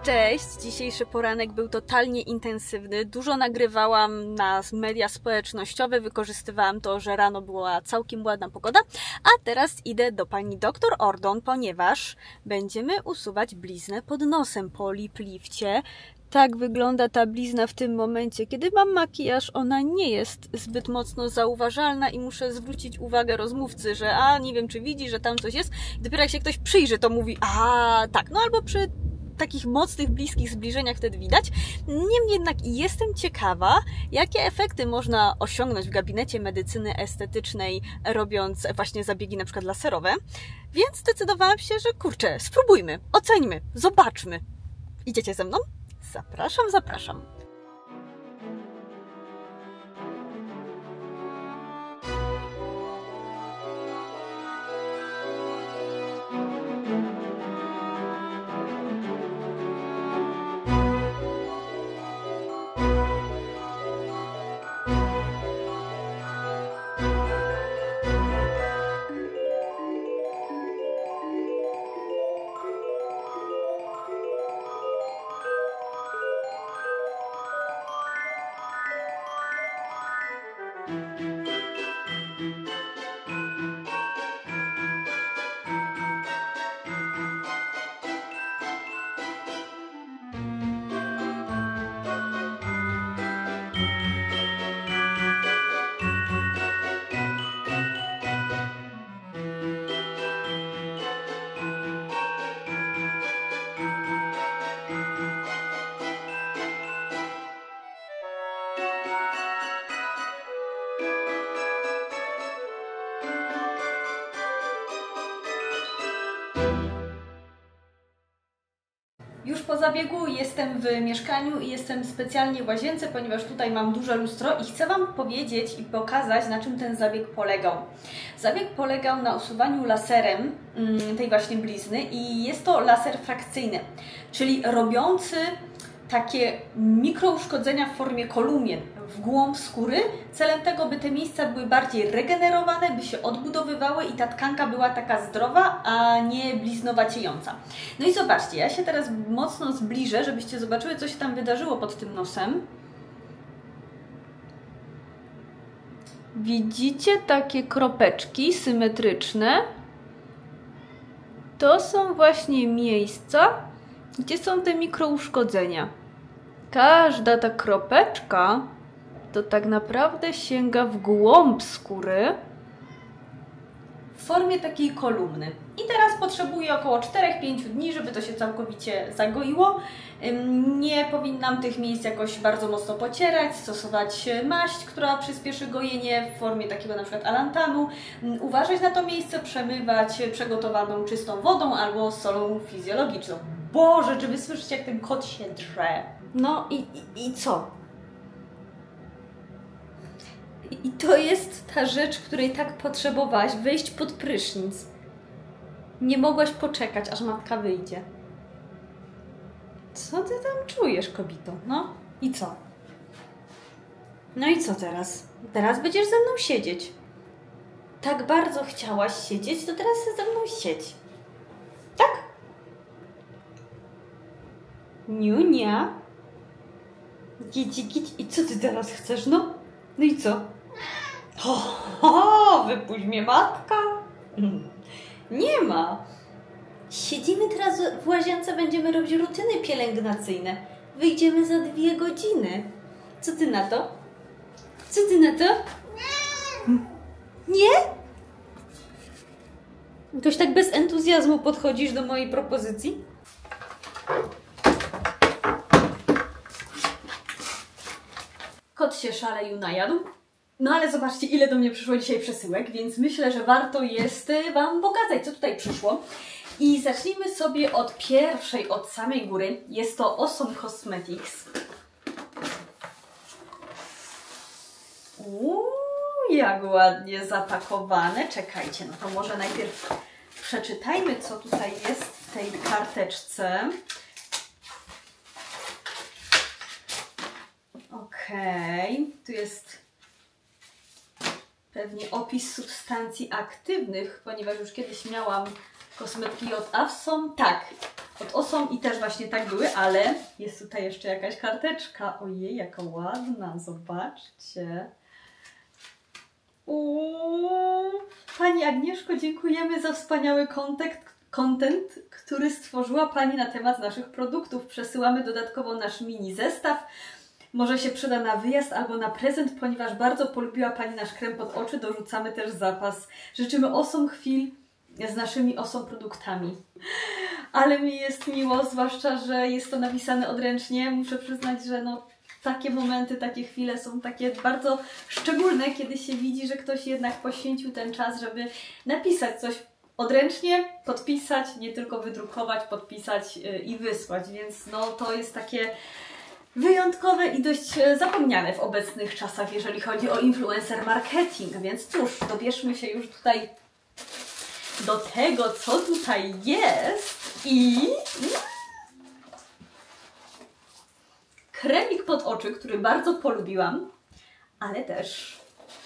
Cześć! Dzisiejszy poranek był totalnie intensywny. Dużo nagrywałam na media społecznościowe, wykorzystywałam to, że rano była całkiem ładna pogoda, a teraz idę do pani doktor Ordon, ponieważ będziemy usuwać bliznę pod nosem po lip lifcie. Tak wygląda ta blizna w tym momencie. Kiedy mam makijaż, ona nie jest zbyt mocno zauważalna i muszę zwrócić uwagę rozmówcy, że nie wiem, czy widzi, że tam coś jest. I dopiero jak się ktoś przyjrzy, to mówi, tak, no albo przy takich mocnych, bliskich zbliżeniach wtedy widać. Niemniej jednak jestem ciekawa, jakie efekty można osiągnąć w gabinecie medycyny estetycznej, robiąc właśnie zabiegi na przykład laserowe. Więc zdecydowałam się, że kurczę, spróbujmy, oceńmy, zobaczmy. Idziecie ze mną? Zapraszam, zapraszam. Już po zabiegu jestem w mieszkaniu i jestem specjalnie w łazience, ponieważ tutaj mam duże lustro i chcę Wam powiedzieć i pokazać, na czym ten zabieg polegał. Zabieg polegał na usuwaniu laserem tej właśnie blizny i jest to laser frakcyjny, czyli robiący takie mikrouszkodzenia w formie kolumien w głąb skóry, celem tego, by te miejsca były bardziej regenerowane, by się odbudowywały i ta tkanka była taka zdrowa, a nie bliznowaciejąca. No i zobaczcie, ja się teraz mocno zbliżę, żebyście zobaczyły, co się tam wydarzyło pod tym nosem. Widzicie takie kropeczki symetryczne? To są właśnie miejsca, gdzie są te mikrouszkodzenia. Każda ta kropeczka to tak naprawdę sięga w głąb skóry w formie takiej kolumny. I teraz potrzebuję około 4-5 dni, żeby to się całkowicie zagoiło. Nie powinnam tych miejsc jakoś bardzo mocno pocierać, stosować maść, która przyspieszy gojenie w formie takiego na przykład alantanu. Uważać na to miejsce, przemywać przegotowaną czystą wodą albo solą fizjologiczną. Boże, czy wy słyszycie, jak ten kot się drze? No i co? I to jest ta rzecz, której tak potrzebowałaś, wejść pod prysznic. Nie mogłaś poczekać, aż matka wyjdzie. Co ty tam czujesz, kobito? No i co? No i co teraz? Teraz będziesz ze mną siedzieć. Tak bardzo chciałaś siedzieć, to teraz ze mną siedź. Tak? Niunia? Gici. I co ty teraz chcesz, no? No i co? Wypuść mnie, matka. Nie ma. Siedzimy teraz w łazience, będziemy robić rutyny pielęgnacyjne. Wyjdziemy za 2 godziny. Co ty na to? Co ty na to? Nie? Jakoś tak bez entuzjazmu podchodzisz do mojej propozycji? Kot się szaleju najadł. No ale zobaczcie, ile do mnie przyszło dzisiaj przesyłek, więc myślę, że warto jest Wam pokazać, co tutaj przyszło. I zacznijmy sobie od pierwszej, od samej góry. Jest to Awesome Cosmetics. Jak ładnie zapakowane. Czekajcie, no to może najpierw przeczytajmy, co tutaj jest w tej karteczce. Okej, tu jest pewnie opis substancji aktywnych, ponieważ już kiedyś miałam kosmetyki od Awesome. Tak, od Awesome i też właśnie tak były, ale jest tutaj jeszcze jakaś karteczka. Ojej, jaka ładna, zobaczcie. Pani Agnieszko, dziękujemy za wspaniały content, który stworzyła Pani na temat naszych produktów. Przesyłamy dodatkowo nasz mini zestaw. Może się przyda na wyjazd albo na prezent, ponieważ bardzo polubiła Pani nasz krem pod oczy. Dorzucamy też zapas. Życzymy Awesome chwil z naszymi Awesome produktami. Ale mi jest miło, zwłaszcza, że jest to napisane odręcznie. Muszę przyznać, że no, takie momenty, takie chwile są takie bardzo szczególne, kiedy się widzi, że ktoś jednak poświęcił ten czas, żeby napisać coś odręcznie, podpisać, nie tylko wydrukować, podpisać i wysłać. Więc no, to jest takie wyjątkowe i dość zapomniane w obecnych czasach, jeżeli chodzi o influencer marketing. Więc cóż, dobierzmy się już tutaj do tego, co tutaj jest i kremik pod oczy, który bardzo polubiłam, ale też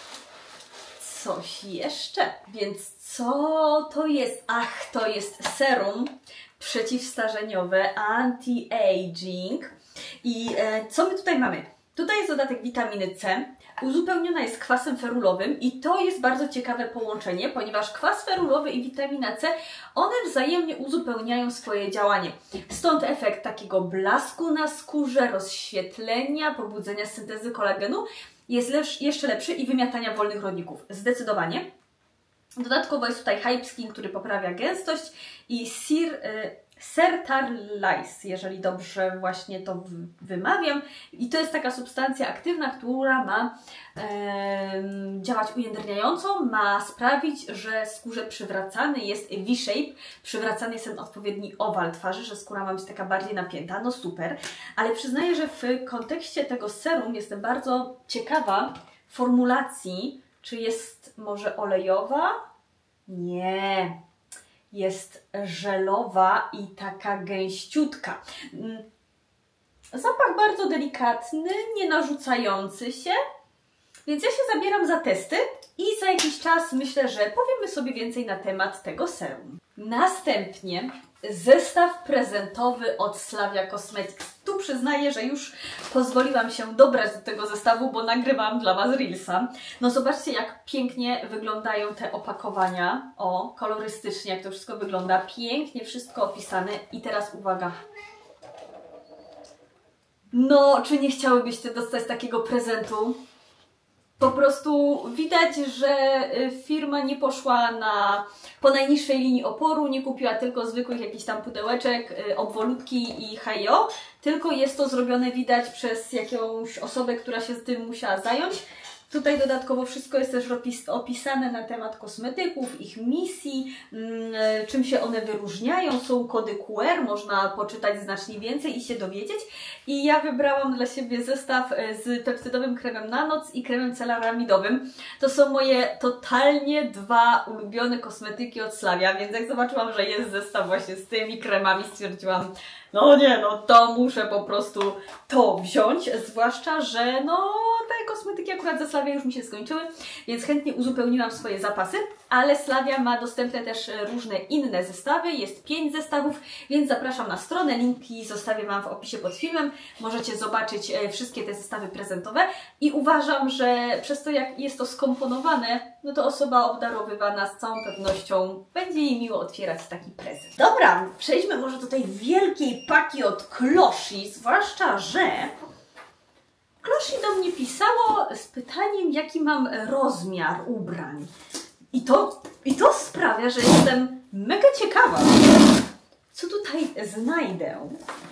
coś jeszcze. Więc co to jest? Ach, to jest serum przeciwstarzeniowe, anti-aging. I co my tutaj mamy? Tutaj jest dodatek witaminy C, uzupełniona jest kwasem ferulowym i to jest bardzo ciekawe połączenie, ponieważ kwas ferulowy i witamina C, one wzajemnie uzupełniają swoje działanie. Stąd efekt takiego blasku na skórze, rozświetlenia, pobudzenia syntezy kolagenu jest jeszcze lepszy i wymiatania wolnych rodników. Zdecydowanie. Dodatkowo jest tutaj Hype Skin, który poprawia gęstość i Sertarlice, jeżeli dobrze właśnie to wymawiam. I to jest taka substancja aktywna, która ma działać ujędrniająco, ma sprawić, że skórze przywracany jest V-shape, przywracany jest ten odpowiedni owal twarzy, że skóra ma być taka bardziej napięta. No super, ale przyznaję, że w kontekście tego serum jestem bardzo ciekawa formulacji, czy jest może olejowa? Nie. Jest żelowa i taka gęściutka. Zapach bardzo delikatny, nie narzucający się, więc ja się zabieram za testy i za jakiś czas myślę, że powiemy sobie więcej na temat tego serum. Następnie zestaw prezentowy od Slavia Cosmetics. Tu przyznaję, że już pozwoliłam się dobrać do tego zestawu, bo nagrywam dla Was Reelsa. No zobaczcie, jak pięknie wyglądają te opakowania. O, kolorystycznie, jak to wszystko wygląda. Pięknie wszystko opisane. I teraz uwaga. No, czy nie chciałybyście dostać takiego prezentu? Po prostu widać, że firma nie poszła po najniższej linii oporu, nie kupiła tylko zwykłych jakichś tam pudełeczek, obwolutki i hajo, tylko jest to zrobione, widać, przez jakąś osobę, która się z tym musiała zająć. Tutaj dodatkowo wszystko jest też opisane na temat kosmetyków, ich misji, czym się one wyróżniają. Są kody QR, można poczytać znacznie więcej i się dowiedzieć. I ja wybrałam dla siebie zestaw z peptydowym kremem na noc i kremem celaramidowym. To są moje totalnie dwa ulubione kosmetyki od Slavia, więc jak zobaczyłam, że jest zestaw właśnie z tymi kremami, stwierdziłam, no nie, no to muszę po prostu to wziąć, zwłaszcza, że no te kosmetyki akurat ze Slavia już mi się skończyły, więc chętnie uzupełniłam swoje zapasy, ale Slavia ma dostępne też różne inne zestawy, jest 5 zestawów, więc zapraszam na stronę, linki zostawię Wam w opisie pod filmem, możecie zobaczyć wszystkie te zestawy prezentowe i uważam, że przez to, jak jest to skomponowane, no to osoba obdarowywana z całą pewnością będzie jej miło otwierać taki prezent. Dobra, przejdźmy może do tej wielkiej paki od Klosi, zwłaszcza, że Klosi do mnie pisało z pytaniem, jaki mam rozmiar ubrań. I to sprawia, że jestem mega ciekawa, co tutaj znajdę.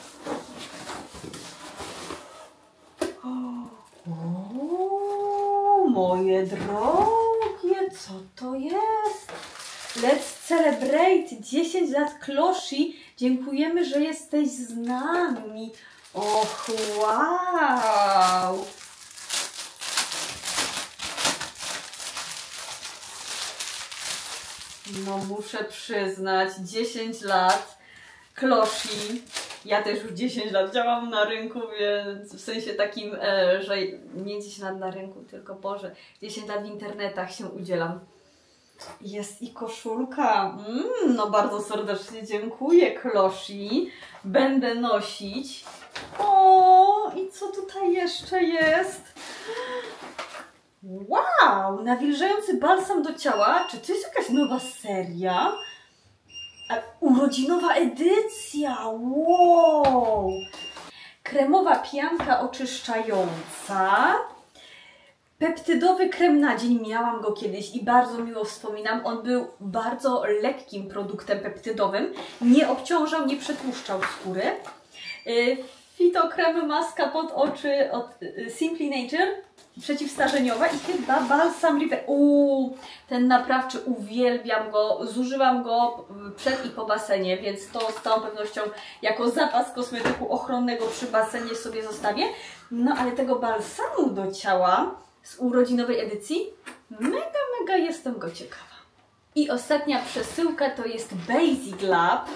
O, moje drogie, co to jest? Let's celebrate 10 lat Klosi. Dziękujemy, że jesteś z nami. Och, wow! No muszę przyznać, 10 lat Klosi. Ja też już 10 lat działam na rynku, więc w sensie takim, że nie 10 lat na rynku, tylko Boże, 10 lat w internetach się udzielam. Jest i koszulka. No bardzo serdecznie dziękuję, Kloshi. Będę nosić. O, i co tutaj jeszcze jest? Wow, nawilżający balsam do ciała. Czy to jest jakaś nowa seria? Urodzinowa edycja. Wow. Kremowa pianka oczyszczająca. Peptydowy krem na dzień, miałam go kiedyś i bardzo miło wspominam. On był bardzo lekkim produktem peptydowym. Nie obciążał, nie przetłuszczał skóry. Fitokrem maska pod oczy od Simply Nature, przeciwstarzeniowa i chyba balsam River. Ten naprawczy, uwielbiam go, zużywam go przed i po basenie, więc to z całą pewnością jako zapas kosmetyku ochronnego przy basenie sobie zostawię. No ale tego balsamu do ciała z urodzinowej edycji, mega jestem go ciekawa. I ostatnia przesyłka to jest Basic Lab.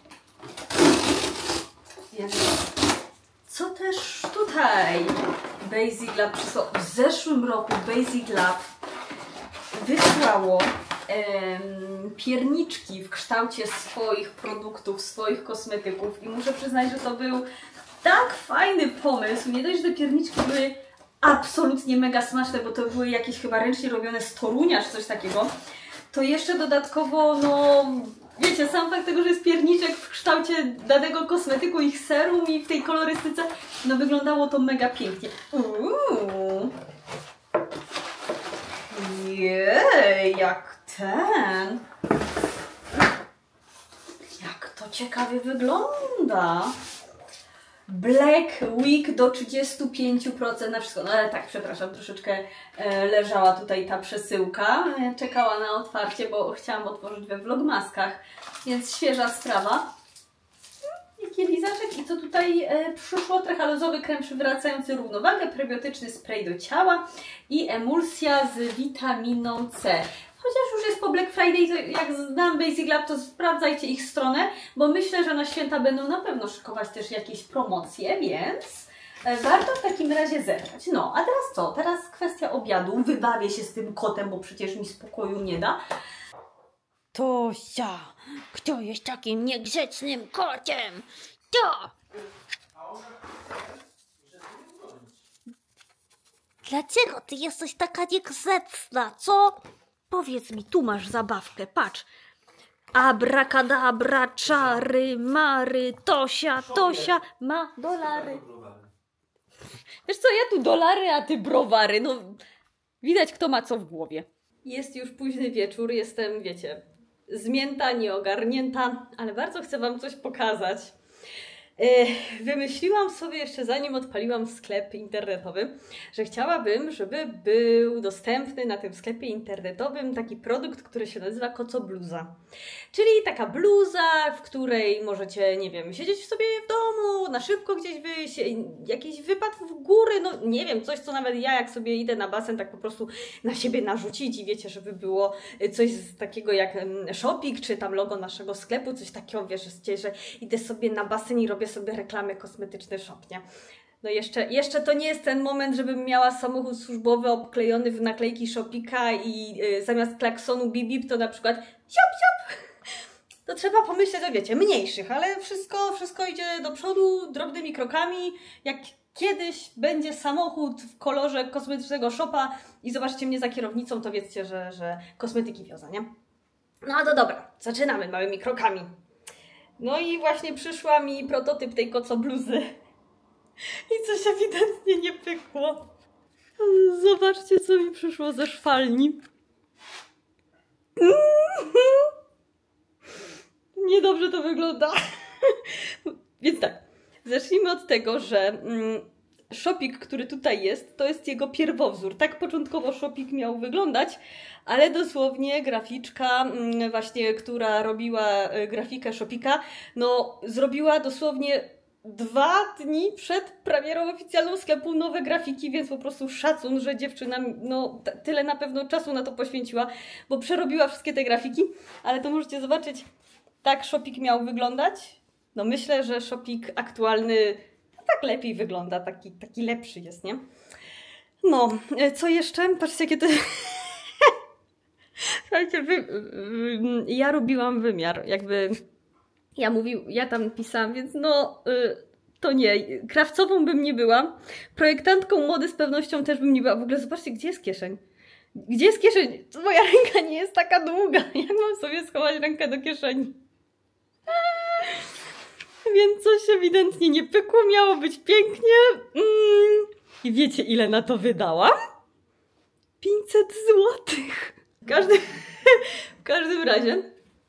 Co też tutaj Basic Lab przysłał? W zeszłym roku Basic Lab wysłało pierniczki w kształcie swoich produktów, swoich kosmetyków i muszę przyznać, że to był tak fajny pomysł. Nie dość, że pierniczki były absolutnie mega smaczne, bo to były jakieś chyba ręcznie robione z Torunia czy coś takiego, to jeszcze dodatkowo, no wiecie, sam fakt tego, że jest pierniczek w kształcie danego kosmetyku, ich serum i w tej kolorystyce, no wyglądało to mega pięknie. Jej, jak to ciekawie wygląda. Black Week do 35% na wszystko. No ale tak, przepraszam, troszeczkę leżała tutaj ta przesyłka. Czekała na otwarcie, bo chciałam otworzyć we vlogmaskach, więc świeża sprawa. Jaki lizaczek i co tutaj przyszło? Trechalozowy krem przywracający równowagę, prebiotyczny spray do ciała i emulsja z witaminą C. Chociaż już jest po Black Friday, jak znam Basic Lab, to sprawdzajcie ich stronę, bo myślę, że na święta będą na pewno szykować też jakieś promocje, więc warto w takim razie zebrać. No, a teraz co? Teraz kwestia obiadu. Wybawię się z tym kotem, bo przecież mi spokoju nie da. Tosia, kto jest takim niegrzecznym kociem? To! Dlaczego ty jesteś taka niegrzeczna, co? Powiedz mi, tu masz zabawkę, patrz. Abrakadabra, czary, mary, Tosia ma dolary. Wiesz co, ja tu dolary, a ty browary. No, widać kto ma co w głowie. Jest już późny wieczór, jestem, wiecie, zmięta, nieogarnięta, ale bardzo chcę Wam coś pokazać. Wymyśliłam sobie jeszcze zanim odpaliłam sklep internetowy, że chciałabym, żeby był dostępny na tym sklepie internetowym taki produkt, który się nazywa kocobluza. Czyli taka bluza, w której możecie, nie wiem, siedzieć sobie w domu, na szybko gdzieś wyjść, jakiś wypad w góry, no nie wiem, coś co nawet ja jak sobie idę na basen, tak po prostu na siebie narzucić i wiecie, żeby było coś takiego jak Shopik, czy tam logo naszego sklepu, coś takiego, wiesz, że idę sobie na basen i robię sobie reklamy kosmetyczne Shop, nie? No jeszcze to nie jest ten moment, żebym miała samochód służbowy obklejony w naklejki Shopika i zamiast klaksonu bip bip to na przykład siop. To trzeba pomyśleć o, wiecie, mniejszych, ale wszystko idzie do przodu drobnymi krokami. Jak kiedyś będzie samochód w kolorze kosmetycznego Shopa i zobaczycie mnie za kierownicą, to wiedzcie, że kosmetyki wiozę, nie? No to dobra, zaczynamy małymi krokami. No i właśnie przyszła mi prototyp tej kocobluzy. I coś ewidentnie nie pykło. Zobaczcie, co mi przyszło ze szwalni. Niedobrze to wygląda. Więc tak, zacznijmy od tego, że Shopik, który tutaj jest, to jest jego pierwowzór. Tak początkowo Shopik miał wyglądać, ale dosłownie graficzka właśnie, która robiła grafikę Shopika, no zrobiła dosłownie 2 dni przed premierą oficjalną sklepu nowe grafiki, więc po prostu szacun, że dziewczyna no tyle na pewno czasu na to poświęciła, bo przerobiła wszystkie te grafiki, ale to możecie zobaczyć, tak Shopik miał wyglądać. No myślę, że Shopik aktualny tak lepiej wygląda, taki lepszy jest, nie? No, co jeszcze? Patrzcie, jakie to... Słuchajcie, ja robiłam wymiar, jakby ja tam pisałam, więc no to nie, krawcową bym nie była, projektantką mody z pewnością też bym nie była. W ogóle zobaczcie, gdzie jest kieszeń? Gdzie jest kieszeń? Moja ręka nie jest taka długa, jak mam sobie schować rękę do kieszeni? Więc coś ewidentnie nie pykło, miało być pięknie. I wiecie, ile na to wydałam? 500 złotych. W każdym razie,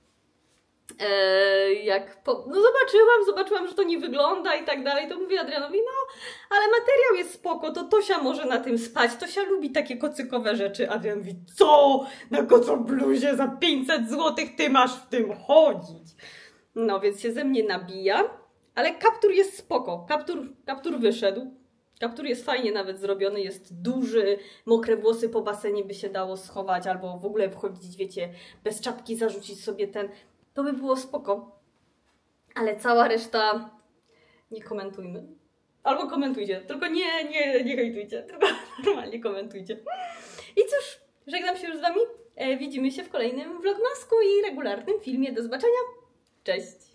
zobaczyłam, że to nie wygląda i tak dalej, to mówię Adrianowi, no, ale materiał jest spoko, to Tosia może na tym spać, Tosia lubi takie kocykowe rzeczy. Adrian mówi, co? Na kocobluzie za 500 złotych ty masz w tym chodzić? No, więc się ze mnie nabija, ale kaptur jest spoko, kaptur wyszedł. Kaptur jest fajnie nawet zrobiony, jest duży, mokre włosy po basenie by się dało schować, albo w ogóle wchodzić, wiecie, bez czapki zarzucić sobie to by było spoko. Ale cała reszta nie komentujmy. Albo komentujcie, tylko nie hejtujcie, tylko normalnie komentujcie. I cóż, żegnam się już z wami, widzimy się w kolejnym vlogmasku i regularnym filmie. Do zobaczenia, cześć!